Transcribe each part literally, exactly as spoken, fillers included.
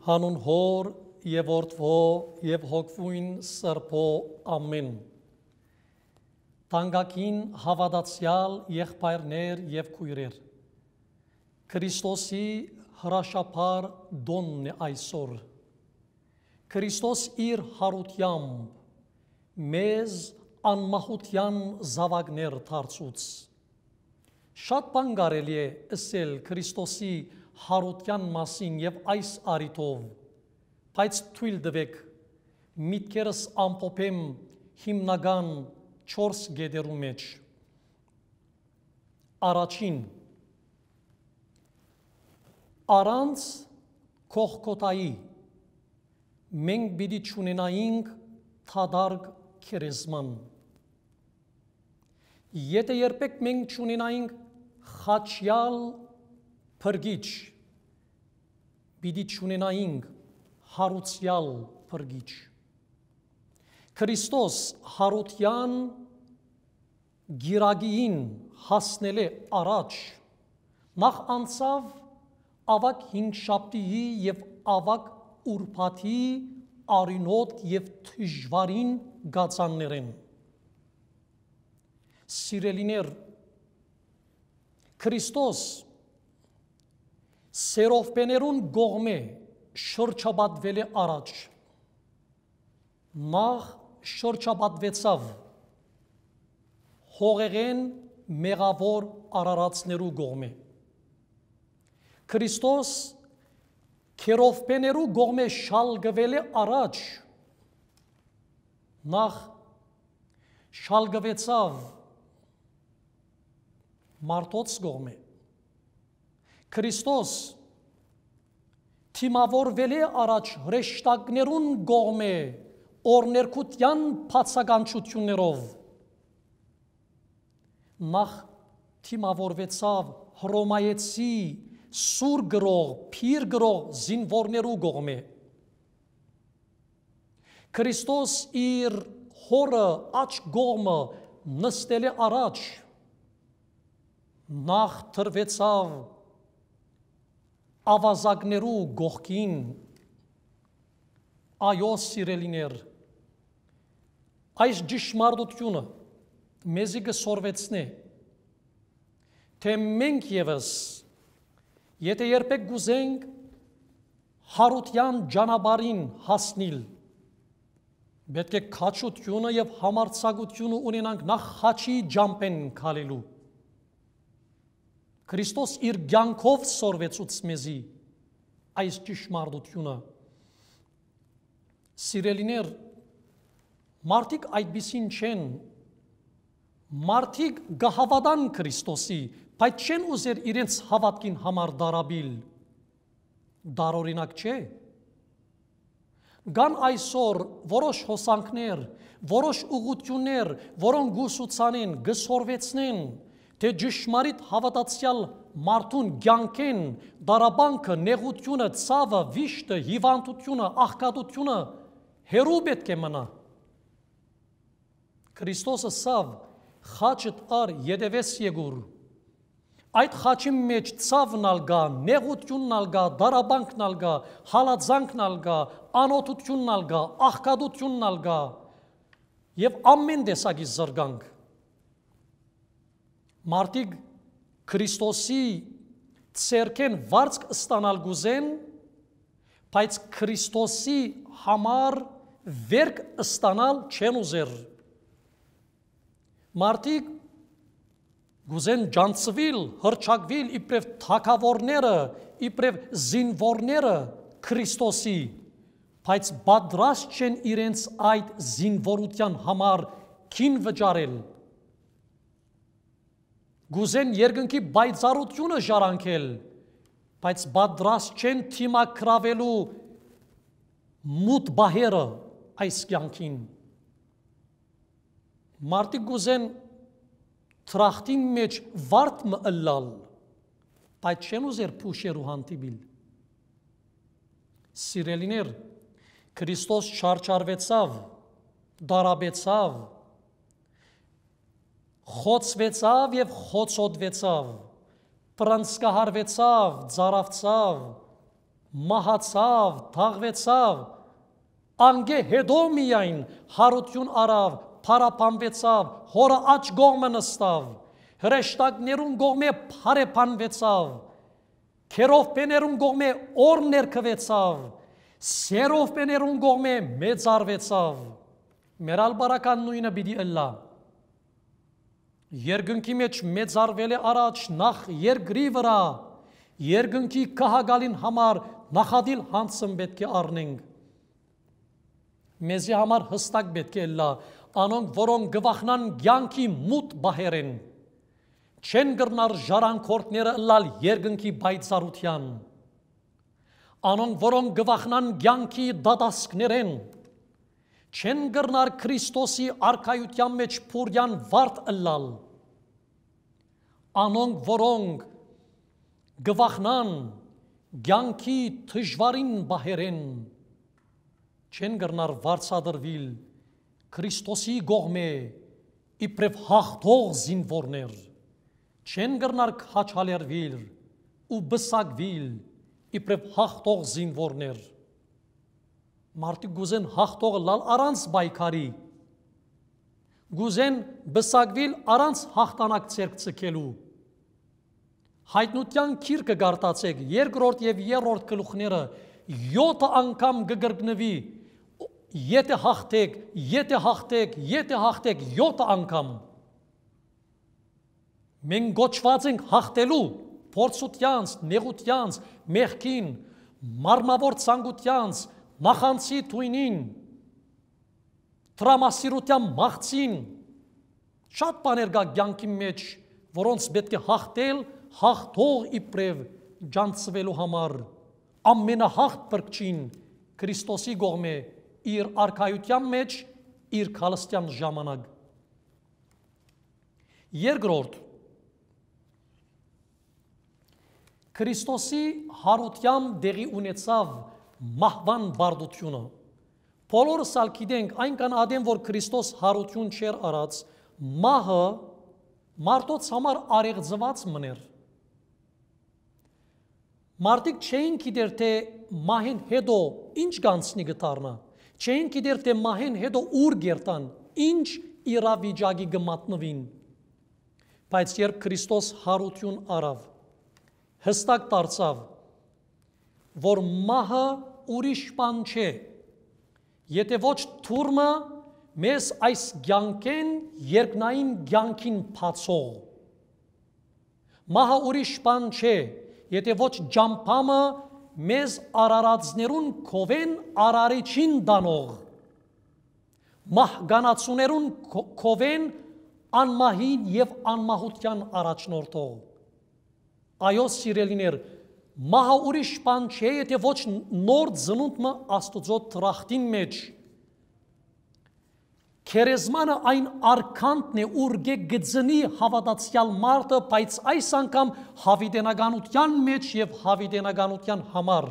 հանուն Հոր եւ Որդվո եւ Հոգվույն Սրբո ամեն։ Թանկագին հավատացյալ եղբայրներ եւ քույրեր, Քրիստոսի հրաշափառ դոնն է այսօր։ Քրիստոս իր հարությամբ մեզ անմահության զավակներ դարձուց։ Շատ բան կարելի է ասել Քրիստոսի հարության մասին եւ այս առիթով, բայց թույլ տվեք միտքերս ամփոփեմ հիմնական չորս գեդերու մեջ։ Առաջին, առանց կողքոտայի մենք պիտի չունենայինք թադարկ քերեզման։ Եթե երբեք մենք չունենայինք խաչյալ փրկիչ, պիտի չունենայինք հարուցյալ փրկիչ։ Քրիստոս հարության գիրագին հասնել է առաջ, նախ անցավ ավակ հինգշաբթիի եւ ավակ ուրբաթի արյունոտ եւ դժվարին գացաններեն։ Սիրելիներ, Քրիստոս սերովպեներուն գողմե շրջապատվել է առաջ, նախ շրջապատվեցավ հողեղեն մեղավոր արարածներու գողմե։ Քրիստոս քերովպեներու գողմե շալգվել է առաջ, նախ շալգվեցավ մարդոց գողմե։ Քրիստոս թիմավորվել է առաջ հրեշտակներուն գողմե օրներկության բացականչություններով, նախ թիմավորվեցավ հռոմայեցի սուր գրող, փիր գրող զինվորներու գողմե։ Քրիստոս իր հորը աջ գողմը նստել է առաջ, նախ թրվեցավ ավազակներու գողքին։ Այո, սիրելիներ, այս ճշմարտությունը մեզի կսորվեցնե, թե մենք ևս, եթե երբեք գուզենք հարության ճանապարհին հասնել, պետք է քաջությունը եւ համարձակությունը ունենանք նախ խաչի ջամփեն քալելու։ Քրիստոս իր կյանքով սորվեցուց մեզի այս ճշմարտությունը։ Սիրելիներ, մարդիկ այդպիսին չեն, մարդիկ կհավատան Քրիստոսի, բայց չեն ուզեր իրենց հավատքին համար դարաբիլ։ Դարօրինակ չէ։ Կան այսօր որոշ հոսանքներ, որոշ ուղղություններ, որոնք գուսուցանեն, գսորվեցնեն, թե ճշմարիտ հավատացյալ մարդուն կյանքեն, դարաբանքը, նեղությունը, ցավը, վիշտը, հիվանդությունը, աղքատությունը հերու պետք է մնա։ Քրիստոսը ասավ, խաչդ ար յետևես եկուր։ Այդ խաչի մեջ ցավն ալգա, նեղությունն ալգա, դարաբանքն ալգա, հալածանքն ալգա, անօթությունն ալգա, աղքատությունն ալգա եւ ամեն տեսակի զրկանք։ Մարդիկ Քրիստոսի ցերքեն վարձք ստանալ գուզեն, բայց Քրիստոսի համար վերք ստանալ չեն ուզեր։ Մարդիկ գուզեն ջանցվել, հրճակվել իբրև թագավորները, իբրև զինվորները Քրիստոսի, բայց պատրաստ չեն իրենց այդ զինվորության համար քին վճարել։ Գուզեն երկնքի բայցարությունը ժառանգել, բայց պատրաստ չեն թիմակրավելու մութ բահերը այս կյանքին։ Մարդիկ գուզեն թրախտին մեջ վարդ մը ըլլալ, բայց չեն ուզեր փուշերու հանդիպիլ։ Սիրելիներ, Քրիստոս չարչարվեցավ, դարաբեցավ, խոցվեցավ եւ խոցոտվեցավ, պրանցկահարվեցավ, ծարավցավ, մահացավ, թաղվեցավ, անգե հետո միայն հարություն արավ, փարապանվեցավ, հորը աջ կողմը նստավ, հրեշտակներուն կողմե փարեփանվեցավ, քերովպեներուն կողմե օր ներքվեցավ, սերովպեներուն կողմե մեծարվեցավ։ Մեր ալբարական նույնը պիտի ըլլա։ Երկնքի մեջ մեծարվել է առաջ նախ երկրի վրա, երկնքի կահագալին համար նախադիլ հանցում պետք է առնենք։ Մեզի համար հստակ պետք է ըլլա, անոնք, որոնք գվախնան կյանքի մութ բահերեն, չեն գրնար ժառանգորդները ըլլալ երկնքի պայծառության, անոնք, որոնք գվախնան կյանքի դատասկներեն, չեն գրնար Քրիստոսի արքայության մեջ փուրյան վարդ ըլլալ, անոնք, որոնք գվախնան կյանքի դժվարին բահերեն, չեն գրնար վարձադրվիլ Քրիստոսի կողմե իբրև հաղթող զինվորներ, չեն գրնար քաչալերվիլ ու բսակվիլ իբրև հաղթող զինվորներ։ Մարդիկ գուզեն հաղթողը լալ առանց բայկարի, գուզեն բսակվիլ առանց հաղթանակ ցերկ ցկելու։ Հայտնության քիրքը գարտացեք երկրորդ եւ երրորդ գլուխները յոթ անգամ կգրկնվի, եթե հաղթեք, եթե հաղթեք, եթե հաղթեք յոթ անգամ։ Մենք գոչված ենք հաղթելու փորձությանց, նեղությանց, մեղքին, մարմավոր ցանկությանց, նախանցի թույնին, տրամասիրության մաղցին, շատ բաներ կա կյանքի մեջ, որոնց պետք է հաղթել, հաղթող իբրև ջանցվելու համար, ամենահաղթ փրկչին Քրիստոսի կողմե իր արքայության մեջ, իր քալստյան ժամանակ։ Երկրորդ, Քրիստոսի հարությամբ դեղի ունեցավ մահվան բարդությունը։ Բոլորս ալ գիտենք, այնքան ադեմ, որ Քրիստոս հարություն չեր արած, մահը մարդոց համար արեղծված մներ։ Մարդիկ չէին գիտեր, թե մահեն հետո ինչ կանցնի գտարնա, չէին գիտեր, թե մահեն հետո ուր գերտան, ինչ իրավիճակի գմատնվին։ Բայց երբ Քրիստոս հարություն արավ, հստակ դարձավ, որ մահը ուրիշ բան չէ, եթե ոչ թուրմը մեզ այս կյանքեն երկնային կյանքին փացող։ Մահը ուրիշ բան չէ, եթե ոչ ջամփամը մեզ արարածներուն քովեն արարիչին դանող, մահկանացուներուն քովեն անմահին եւ անմահության առաջնորդող։ Այո, սիրելիներ, մահը ուրիշ բան չէ, եթե ոչ նոր ծնունդը Աստծո տրախտին մեջ։ Քերեզմանը այն արքանտն է, ուր գծնի հավատացյալ մարդը, բայց այս անգամ հավիտենականության մեջ եւ հավիտենականության համար։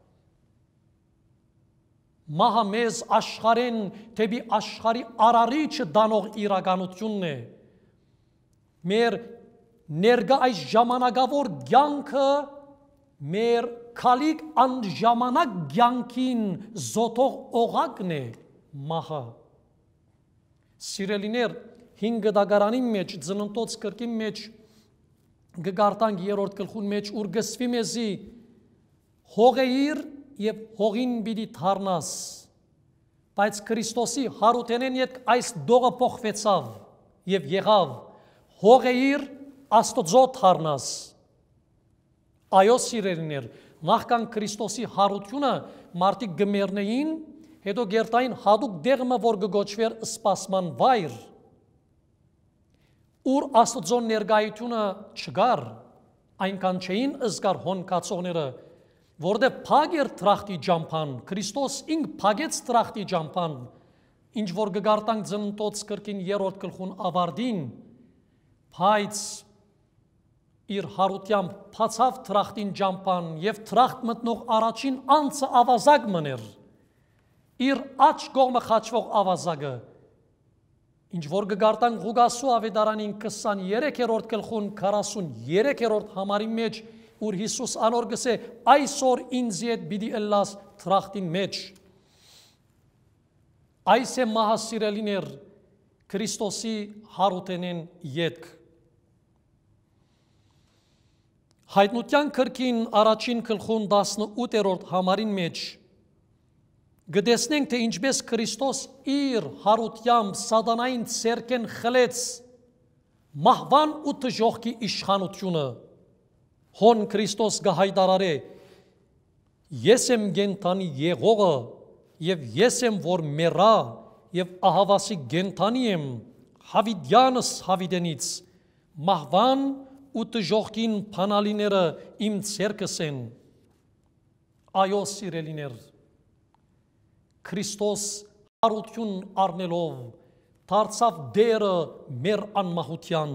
Մահը մեզ աշխարհեն թեպի աշխարհի արարիչը դանող իրականությունն է։ Մեր ներկա այս ժամանակավոր կյանքը մեր քալիք անժամանակ կյանքին զոթող օղակն է մահը։ Սիրելիներ, հինգ դագարանի մեջ, ծննդոց կրկի մեջ, գգարտանք երրորդ գլխուն մեջ, ուր գսվի մեզի հողեիր եւ հողին պիտի թարնաս, բայց Քրիստոսի հարութենեն յետ այս դողը փոխվեցավ եւ եղավ հողեիր Աստծո թարնաս։ Այո, սիրելիներ, նախքան Քրիստոսի հարությունը մարդիկ գմերնեին, հետո գերտային հատուկ դեղմը, որ գոչվեր սպասման վայր, ուր Աստծո ներկայությունը չգար, այնքան չէին զգար հոնկացողները, որտեղ փակ էր տրախտի ջամփան, Քրիստոս ինք փակեց տրախտի ջամփան, ինչ որ գգարտանք ծննդոց կրկին երրորդ գլխուն ավարտին, բայց իր հարությամբ փացավ տրախտին ջամփան եւ տրախտ մտնող առաջին անձը ավազակ մներ, իր աջ կողմը խաչվող ավազակը, ինչ որ գգարտանք Ղուկասու ավետարանին քսաներեքերորդ գլխուն քառասուներեքերորդ համարի մեջ ուր Հիսուս անոր գսե այսօր ինձ հետ բիդի ըլլաս թրախտին մեջ։ Այս է մահասիրելիներ Քրիստոսի հարութենեն ետք։ Հայտնության քրքին առաջին գլխուն տասնութերորդ համարին մեջ գտեսնենք, թե ինչպես Քրիստոս իր հարությամբ սատանային ցերկեն խլեց մահվան ու տժողքի իշխանությունը։ Հոն Քրիստոս գահայտարարե. ես եմ գենթանի եղողը եւ ես եմ որ մեռա եւ ահավասի գենթանի եմ հավիդյանս հավիդենից մահվան ու տժողքին փանալիները իմ ցերկս են։ Այո սիրելիներ, Քրիստոս հարություն առնելով դարձավ դերը մեր անմահության։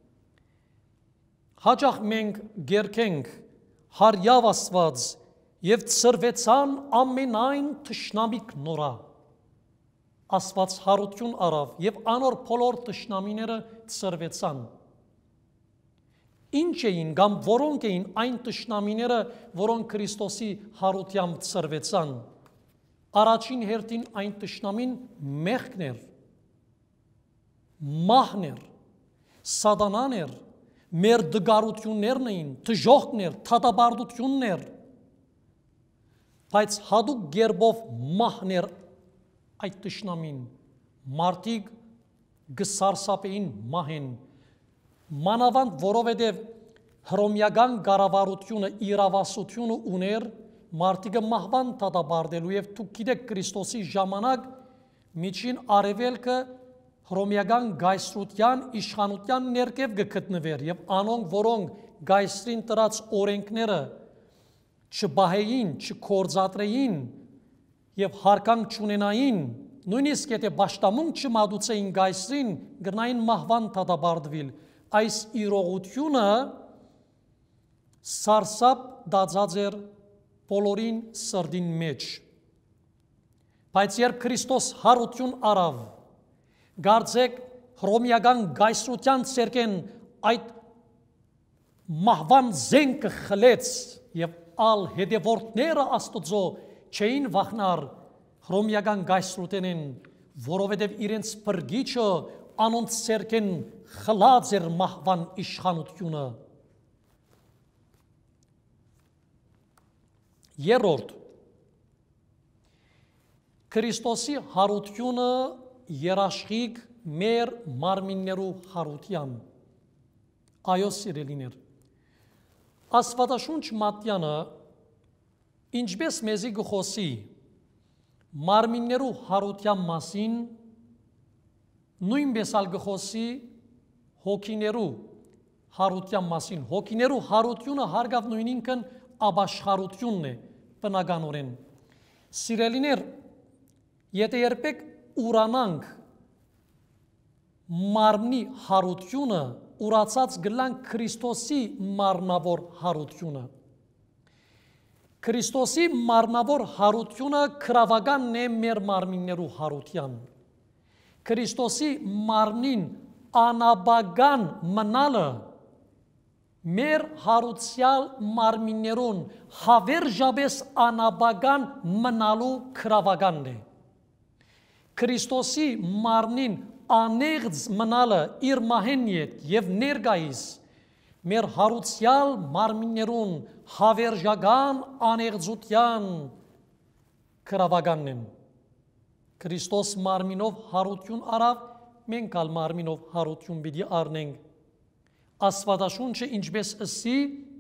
Հաճախ մենք գերքենք հարյավ Աստված եւ ծրվեցան ամենայն թշնամիկ նորա։ Աստված հարություն առավ եւ անոր բոլոր թշնամիները ծրվեցան։ Ինչ էին կամ որոնք էին այն թշնամիները, որոնք Քրիստոսի հարությամբ ծրվեցան։ Առաջին հերթին այն թշնամին մեղքն էր, մահն էր, սատանան էր, մեր դգարություններն էին, տժողքն էր, թատաբարդությունն էր, բայց հատուկ գերբով մահն էր այդ թշնամին, մարդիկ գսարսափեին մահեն, մանավանդ որովհետև հռոմեական կառավարությունը իրավասությունը ուներ մարդիկը մահվան թատաբարդելու եւ դուք գիտեք Քրիստոսի ժամանակ միջին արևելքը հռոմեական գայսրության իշխանության ներքև գտնվեր եւ անոնք որոնք գայսրին տրած օրենքները չբահեին, չկործատրեին եւ հարկանք չունենային, նույնիսկ եթե պաշտամունք չմատուցեին գայսրին, գնային մահվան թատաբարդվել։ Այս իրողությունը սարսափ դարձած էր բոլորին սրդին մեջ։ Բայց երբ Քրիստոս հարություն առավ, գարձեք հռոմեական գայսրության ցերկեն այդ մահվան զենքը խլեց եւ ալ հետևորդները Աստծո չէին վախնար հռոմեական գայսրութենեն, որովհետեւ իրենց բրգիչը անոնց ցերկեն խլած էր մահվան իշխանությունը։ Երրորդ, Քրիստոսի հարությունը երաշխիք մեր մարմիններու հարության։ Այո սիրելիներ, Աստվածաշունչ Մատթեանը ինչպես մեզի գխոսի մարմիններու հարության մասին, նույնպես ալ գխոսի հոգիներու հարության մասին։ Հոգիներու հարությունը հարգավ նույնինքն աբաշխարությունն է բնականորեն։ Սիրելիներ, եթե երբեք ուրանանք մարմնի հարությունը, ուրացած գլանք Քրիստոսի մարմնավոր հարությունը։ Քրիստոսի մարմնավոր հարությունը քրավականն է մեր մարմիններու հարության։ Քրիստոսի մարմնին անաբական մնալը մեր հարուցյալ մարմիններուն հավերժապես անաբական մնալու քրավականն է։ Քրիստոսի մարմնին անեղծ մնալը իր մահեն ետ եւ ներկայիս մեր հարուցյալ մարմիններուն հավերժական անեղծության քրավականն են։ Քրիստոս մարմինով հարություն առավ, մենք ալ մարմինով հարություն պիտի առնենք։ Աստվածաշունչը ինչպես ըսի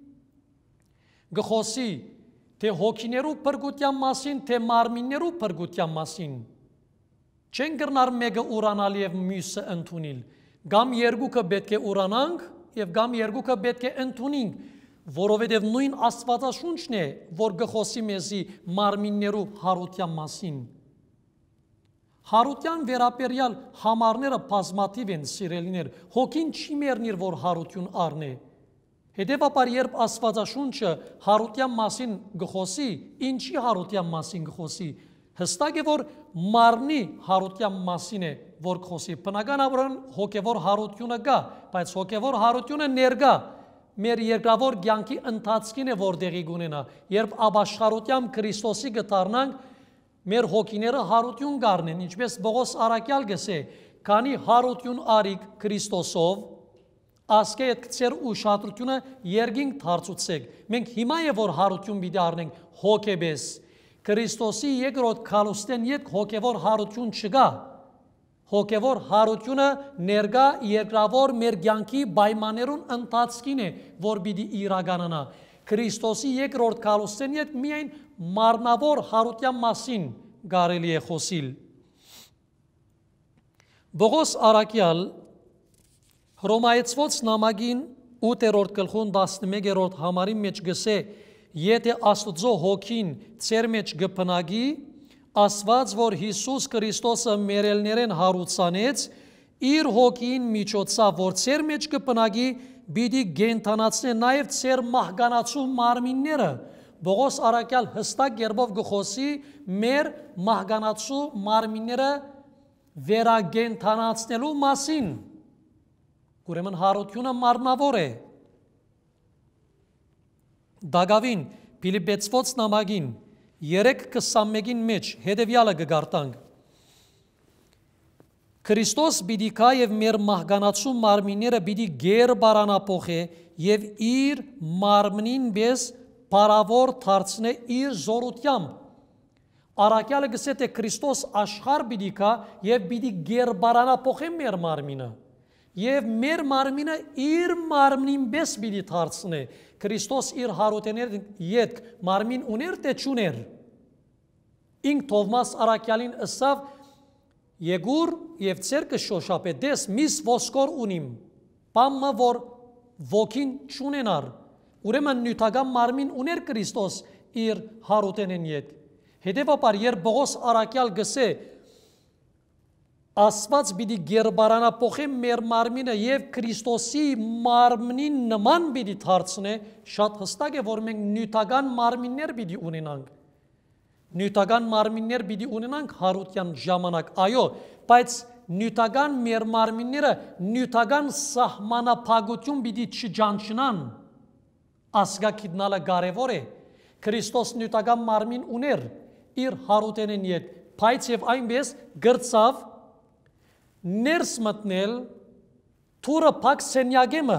գխոսի թե հոգիներու փրկության մասին, թե մարմիններու փրկության մասին։ Չեն կրնար մեկը ուրանալ եւ մյուսը ընդունել։ Կամ երկուքը պետք է ուրանանք եւ կամ երկուքը պետք է ընդունենք, որովհետեւ նույն Աստվածաշունչն է, որ գխոսի մեզի մարմիններու հարության մասին։ Հարության վերապերյալ համարները բազմաթիվ են սիրելիներ, հոգին չի մեռնիր, որ հարություն առնե։ Հետևաբար երբ Աստվածաշունչը հարության մասին գխոսի, ինչի հարության մասին գխոսի, հստակ է, որ մարմնի հարության մասին է, որ գխոսի։ Բնականաբար հոգևոր հարությունը կա, բայց հոգևոր հարությունը ներկա, մեր երկրավոր կյանքի ընթացքին է որ դեղի կունենա, երբ ապաշխարությամբ Քրիստոսի կդառնանք, մեր հոգիները հարություն կառնեն, ինչպես Պողոս առաքյալ գսե, քանի հարություն արիք Քրիստոսով, ասկե այդ քցեր ուշադրությունը երկինք դարձուցեք։ Մենք հիմա է որ հարություն պիտի առնենք հոգեբես։ Քրիստոսի երկրորդ քալուստեն յետ հոգևոր հարություն չկա։ Հոգևոր հարությունը ներկա երկրավոր մեր կյանքի պայմաններուն ընթացքին է, որ պիտի իրականանա։ Քրիստոսի երկրորդ քալուստեն յետ միայն մարմնավոր հարության մասին կարելի է խոսիլ։ Պողոս առաքյալ Հռոմայեցված նամակին ութերորդ գլխուն տասնմեկերորդ համարի մեջ գսե, եթե Աստծո հոգին ծեր մեջ գփնագի, ասված որ Հիսուս Քրիստոսը մերելներեն հարուցանեց, իր հոգին միջոցով որ ծեր մեջ կփնագի, պիտի գենթանացնե նաև ծեր մահկանացու մարմինները։ Պողոս առաքյալ հստակ կերպով գխոսի մեր մահկանացու մարմինները վերագենթանացնելու մասին։ Ուրեմն հարությունը մարմնավոր է։ Դագավին Փիլիպպեցված նամակին երեք քսանմեկին մեջ հետևյալը կգարտանք. Քրիստոս պիտի կա եւ մեր մահկանացու մարմինները պիտի գեր բարանապոխե եւ իր մարմնին բես բարավոր դարձնե իր զորությամբ։ Առաքյալը գսե թե Քրիստոս աշխարհ պիտի կա եւ պիտի գեր բարանապոխե մեր մարմինը։ Եվ մեր մարմինը իր մարմնին բես պիտի դարձնե։ Քրիստոս իր հարութեներ յետք մարմին ուներ թե չուներ։ Ինք Թովմաս առաքյալին ըսավ Եգուր եւ ցերկը շոշապետես միս ոսկոր ունիմ, բամը որ ոգին չունենար։ Ուրեմն նյութական մարմին ուներ Քրիստոս իր հարութենեն յետք։ Հետևաբար երբ Պողոս առաքյալ գսե Աստված պիտի գերբարանապոխե մեր մարմինը եւ Քրիստոսի մարմնին նման պիտի դարձնե, շատ հստակ է որ մենք նյութական մարմիններ պիտի ունենանք։ Նյութական մարմիններ պիտի ունենանք հարության ժամանակ, այո, բայց նյութական մեր մարմինները նյութական սահմանափակություն պիտի չջանչնան։ Ասգակիտնալը կարևոր է։ Քրիստոս նյութական մարմին ուներ իր հարութենեն յետ, բայց եւ այնպես գրծավ ներս մտնել թուրը փակ սենյակեմը։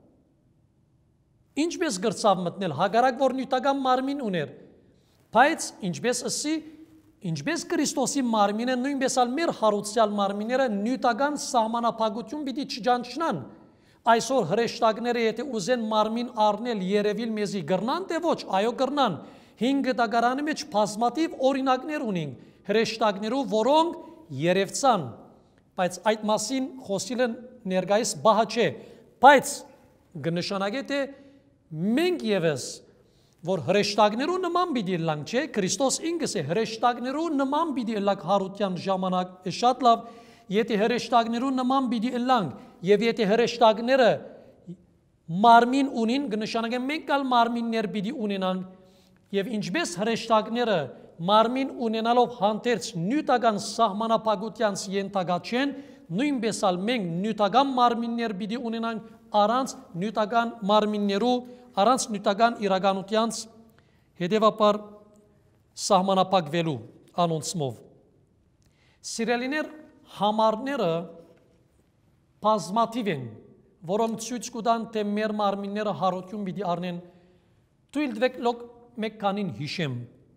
Ինչպես գրծավ մտնել, հակառակ որ նյութական մարմին ուներ, բայց ինչպես ասի, ինչպես Քրիստոսի մարմինը, նույնպես ալ մեր հարուցյալ մարմինները նյութական սահմանափակություն պիտի չջանչնան։ Այսօր հրեշտակները եթե ուզեն մարմին առնել երևիլ մեզի գրնան, թե ոչ, այո գրնան։ Հինգ դագարանի մեջ բազմաթիվ օրինակներ ունենք հրեշտակներու, որոնք երևցան, բայց այդ մասին խոսիլը ներկայիս բահա չէ, բայց կնշանակե թե մենք եւս որ հրեշտակներու նման պիտի լանք, չէ, Քրիստոս ինքս է հրեշտակներու նման պիտի լանք հարության ժամանակ, շատ լավ, եթե հրեշտակներու նման պիտի լանք, եւ եթե հրեշտակները մարմին ունին, կնշանակե մենք կալ մարմիններ պիտի ունենանք, եւ ինչպես հրեշտակները մարմին ունենալով հանդերձ նյութական սահմանափակությանց ենթակա չեն, նույնպես ալ մենք նյութական մարմիններ պիտի ունենանք առանց նյութական մարմիններու, առանց նյութական իրականությանց հետևաբար սահմանափակվելու անոնցմով։ Սիրելիներ, համարները բազմաթիվ են, որոնք ցույց կտան, թե մեր մարմինները հարություն պիտի առնեն։ Թույլ տվեք մեկ քանին հիշեմ։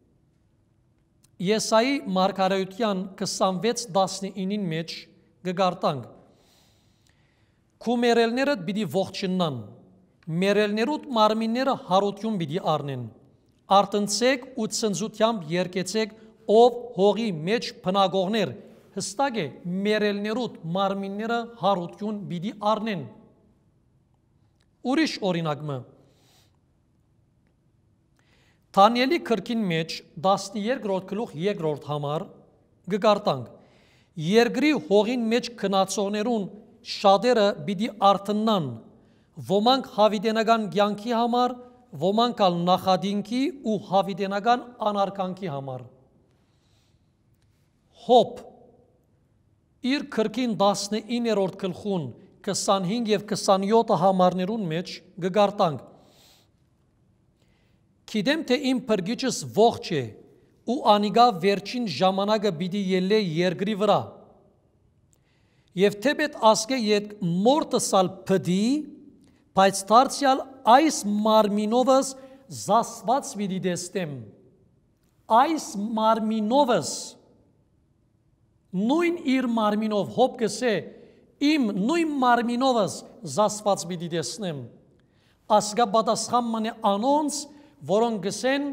Եսայի մարգարեության քսանվեց տասնինին մեջ կգարտանք. Քու մերելներդ պիտի ողջնան, մերելներուդ մարմինները հարություն պիտի առնեն, արտնցեք ու ցնծությամբ երկեցեք, ով հողի մեջ բնակողներ, հստակ է մերելներուդ մարմինները հարություն պիտի առնեն։ Ուրիշ օրինակը Դանիելի քրքին մեջ տասներորդ գլուխ երկրորդ համար կգարտանք. Երկրի հողին մեջ քնացողներուն շատերը պիտի արթնան, ոմանք հավիտենական կյանքի համար, ոմանք ալ նախադինքի ու հավիտենական անարգանքի համար։ Հոբ իր քրքին տասնիններորդ գլխուն քսանհինգ եւ քսանյոթ համարներուն մեջ գգարտանք։ Գիտեմ թե իմ փրկիչս ողջ է ու անիգա վերջին ժամանակը պիտի ելլե երկրի վրա։ Եվ թեպետ ասկե ետ մորտսալ փդի, բայց դարձյալ այս մարմինովս զասված պիտի դեստեմ։ Այս մարմինովս նույն իր մարմինով հոբ գսե իմ նույն մարմինովս զասված պիտի դեսնեմ։ Ասկա պատասխան մնե անոնց, որոնք գսեն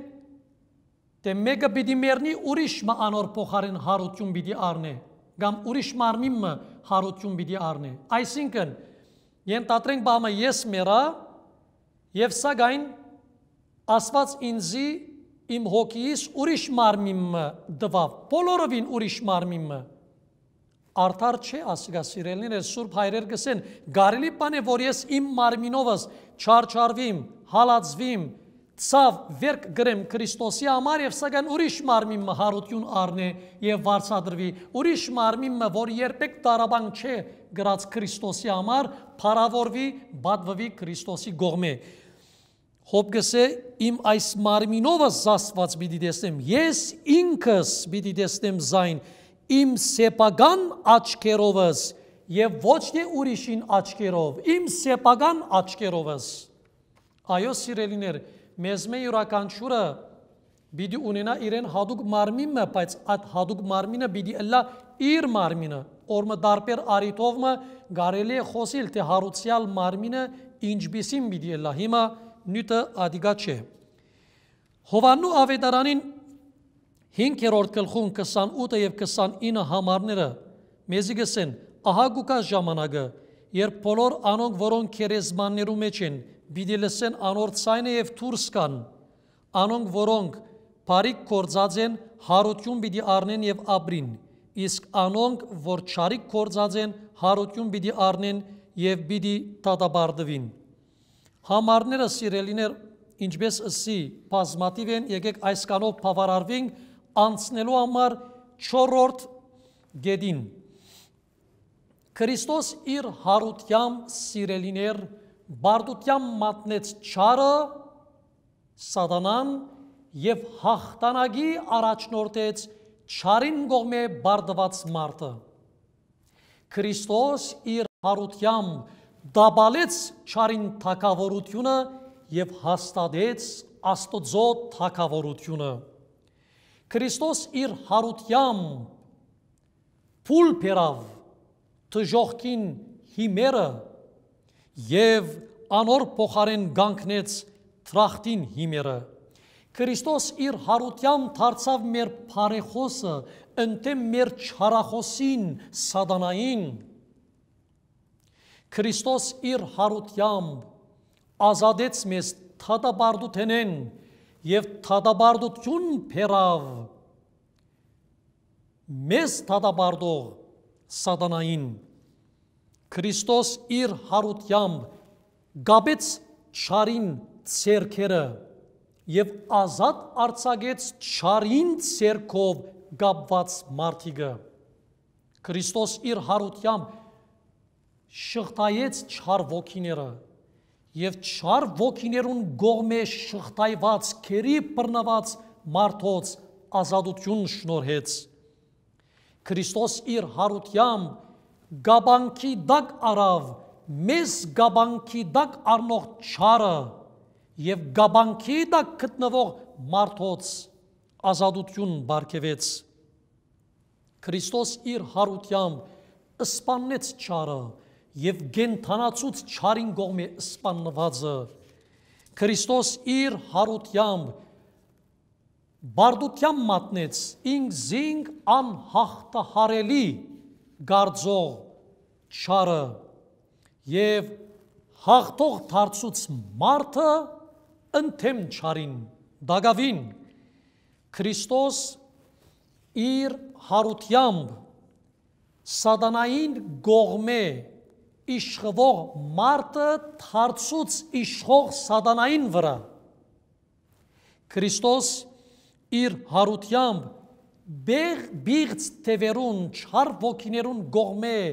թե մեկը պիտի մեռնի ուրիշ մը անոր փոխարեն հարություն պիտի առնե, կամ ուրիշ մարմին մը հարություն պիտի առնե։ Այսինքն ենթադրենք բամը ես մեռա եւ սակայն Աստված ինձի իմ հոգիս ուրիշ մարմին մը դվավ, բոլորովին ուրիշ մարմին մը։ Արդար չէ ասկա սիրելիներ, Սուրբ հայրեր գսեն, գարելի բան է, որ ես իմ մարմինովս չարչարվիմ, հալածվիմ, ցավ վերք գրեմ Քրիստոսի համար եւ սակայն ուրիշ մարմին մը հարություն առնե եւ վարձատրվի, ուրիշ մարմին մը, որ երբեք տարաբանք չէ գրած Քրիստոսի համար, փառավորվի, բադվվի Քրիստոսի գողմե։ Հոբ գսե իմ այս մարմինովս զասված պիտի դեսնեմ, ես ինքս պիտի դեսնեմ զայն իմ սեփական աչքերովս եւ ոչ թե ուրիշին աչքերով, իմ սեփական աչքերովս։ Այո սիրելիներ, մեզ մե յուրաքանչյուրը պիտի ունենա իրեն հadouk մարմինը, բայց այդ հadouk մարմինը պիտի ըլլա իր մարմինը։ Օրմը դարբեր արիտով մը կարելի է խոսել թե հարուցյալ մարմինը ինչպիսին պիտի ըլլա։ Հիմա նյութը ադիգա չէ։ Հովաննու ավետարանին հինգերորդ գլխում քսանութ եւ քսանինը համարները մեզի գսեն, ահա գուկա ժամանակը, երբ բոլոր անոնք, որոնք քերեզմաններու մեջ են, պիտի լսեն անոր ցայնը եւ դուրս կան, անոնք, որոնք բարիք կործած են, հարություն պիտի առնեն եւ ապրին, իսկ անոնք, որ չարիք կործած են, հարություն պիտի առնեն եւ պիտի դատաբարդվին։ Համարները սիրելիներ, ինչպես ըսի բազմատիվ են, եկեք այս կանով բավարարվենք անցնելու համար չորրորդ գեդին։ Քրիստոս իր հարությամբ սիրելիներ բարդությամբ մատնեց չարը, սատանան եւ հաղթանակի առաջնորդեց չարին կողմե բարդված մարդը։ Քրիստոս իր հարությամբ դաբալեց չարին թագավորությունը եւ հաստատեց Աստծո թագավորությունը։ Քրիստոս իր հարությամբ փուլ բերավ թժողքին հիմերը եւ անոր փոխարեն գանքնեց տրախտին հիմերը։ Քրիստոս իր հարությամբ դարձավ մեր բարեխոսը, ընդեմ մեր չարախոսին սատանային։ Քրիստոս իր հարությամբ ազատեց մեզ թադաբարդութենեն եւ թադաբարդություն բերավ մեզ թադաբարդող սատանային։ Քրիստոս իր հարությամբ գաբեց չարին ցերքերը եւ ազատ արձակեց չարին ցերքով գաբված մարդիկը։ Քրիստոս իր հարությամբ շղթայեց չար ոգիները եւ չար ոգիներուն գողմե շղթայված քերի բռնված մարդոց ազատություն շնորհեց։ Քրիստոս իր հարությամբ գաբանքի դակ արավ մեզ գաբանքի դակ առնող չարը եւ գաբանքի դակ գտնվող մարդոց ազատություն բարգեւեց։ Քրիստոս իր հարությամբ սպանեց չարը եւ գենթանացուց չարին գողմե սպաննվածը։ Քրիստոս իր հարությամբ բարդությամբ մատնեց ինքզինք անհաղթահարելի գարձող չարը եւ հաղթող դարձուց մարդը ընդեմ չարին դագավին։ Քրիստոս իր հարությամբ սատանային գողմե իշխվող մարդը դարձուց իշխող սատանային վրա։ Քրիստոս իր հարությամբ բեղ բիղծ թևերուն չար ոգիներուն գողմե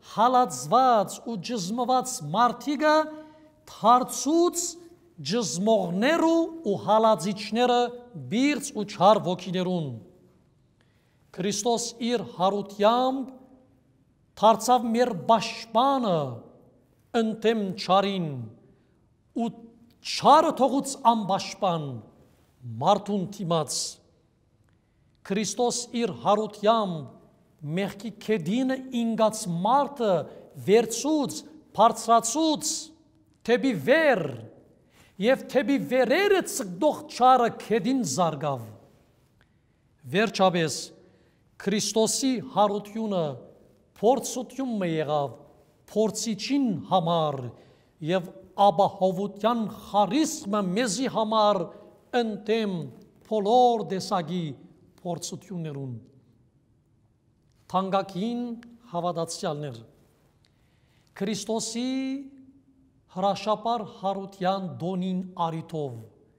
հալածված ու ջզմված մարդիկը թարցուց ջզմողներու ու հալածիչները բիրց ու չար ոգիներուն։ Քրիստոս իր հարությամբ թարցավ մեր պաշտպանը ընդեմ չարին ու չարը թողուց անպաշտպան մարդուն դիմաց։ Քրիստոս իր հարությամբ մեղքի քեդինը ինգած մարդը վերցուց, բարձրացուց թեպի վեր եւ թեպի վերերը ցկդող չարը քեդին զարգավ։ Վերջապես Քրիստոսի հարությունը փորձություն մը եղավ փորձիչին համար եւ ապահովության խարիսմը մեզի համար ընդեմ բոլոր դեսագի փորձություններուն։ Թանկագին հավատացյալներ, Քրիստոսի հրաշապար հարության դոնին արիթով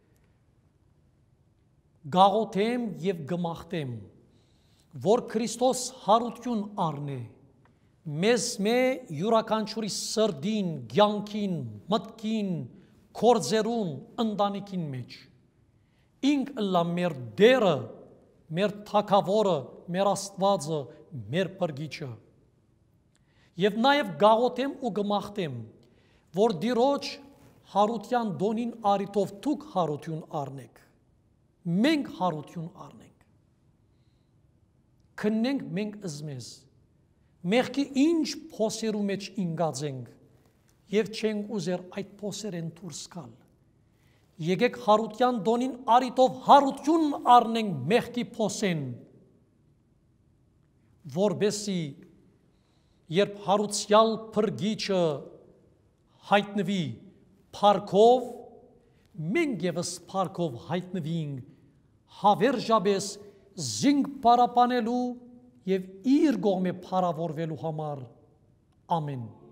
գաղոթեմ եւ գմախտեմ, որ Քրիստոս հարություն առնե մեզ մե յուրաքանչյուրի սրդին, կյանքին, մտքին, կորձերուն, ընտանիքին մեջ։ Ինք լա մեր դերը, մեր թագավորը, մեր Աստվածը, մեր Փրկիչը։ Եվ նաև գաղոթեմ ու գմախտեմ, որ Տիրոջ հարության դոնին արիթով դուք հարություն առնեք, մենք հարություն առնենք, քննենք մենք ըզմեզ, մեղքի ինչ փոսերու մեջ ինգած ենք եւ չենք ուզեր այդ փոսերեն դուրս գալ։ Եկեք հարության դոնին արիթով հարություն առնենք մեղքի փոսեն, որբեսի երբ հարուցյալ Փրկիչը հայտնվի փառքով, մենք եւս փառքով հայտնվենք հավերժապես զինք պարապանելու և իր կողմէ փառավորվելու համար։ Ամեն։